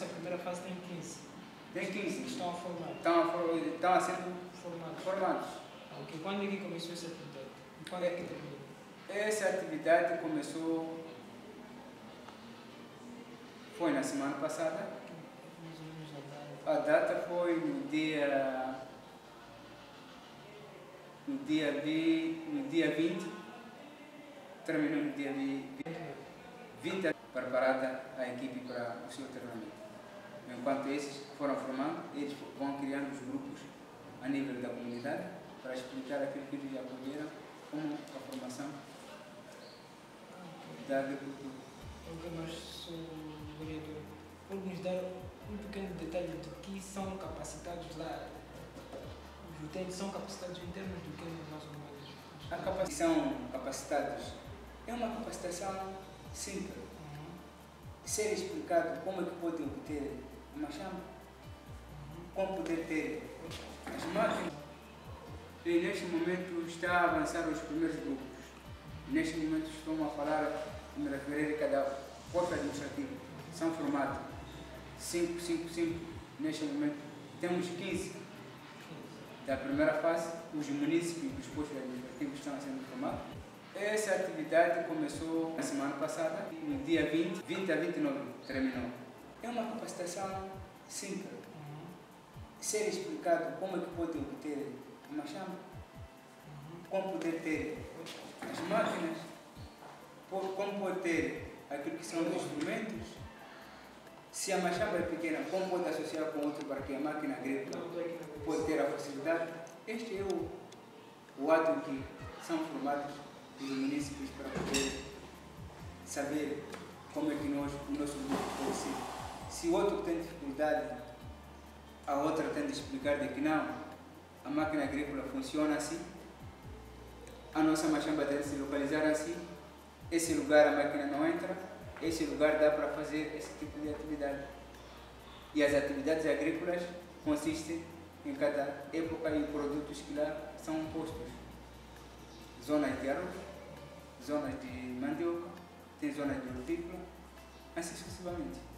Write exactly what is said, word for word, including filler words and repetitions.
essa primeira fase tem quinze. Tem quinze. Estão a formar. Estão a, for, estão a ser Formados. formados. Ah, ok. Quando é que começou essa atividade? E quando é que terminou? Essa atividade começou, foi na semana passada. Mais ou menos a data. A data foi no dia, no dia, vi, no dia vinte, terminou no dia vinte, preparada a equipe para o seu treinamento. Enquanto esses foram formando, eles vão criando os grupos a nível da comunidade para explicar aquilo que eles já aprenderam como a formação da agricultura. Ok, mas sou vereador. Pode nos dar um pequeno detalhe do que são capacitados lá? Os utentes são capacitados em termos do que mais ou menos? A capacitação capacitados é uma capacitação simples. Uhum. Ser explicado como é que pode obter uma chama, como poder ter as máquinas. E neste momento está a avançar os primeiros grupos. Neste momento estou a falar, me referir a cada posto administrativo. São formados cinco, cinco, cinco. Neste momento temos quinze. Da primeira fase, os municípios dos postos administrativos estão sendo formados. Essa atividade começou na semana passada, no dia vinte, vinte a vinte e nove, terminou. É uma capacitação simples. Uhum. Ser explicado como é que pode obter uma chama, Uhum. como poder ter as máquinas, como pode ter aquilo que são os instrumentos. Se a machamba é pequena, como pode associar com outro para que a máquina agrícola pode ter a facilidade. Este é o, o ato que são formados os municípios para poder saber como é que nós, o nosso grupo pode ser. Se o outro tem dificuldade, a outra tem de explicar de que não, a máquina agrícola funciona assim, a nossa machamba deve se localizar assim, esse lugar a máquina não entra, esse lugar dá para fazer esse tipo de atividade. E as atividades agrícolas consistem em cada época e produtos que lá são postos. Zonas de arroz, zonas de mandioca, tem zonas de hortícola, assim sucessivamente.